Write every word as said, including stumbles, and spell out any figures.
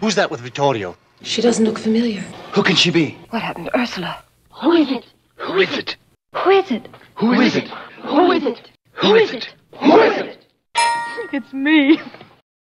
Who's that with Vittorio? She doesn't look familiar. Who can she be? What happened to Ursula? Who is it? Who is it? Who is it? Who is it? Who is it? Who is it? Who is it? It's me.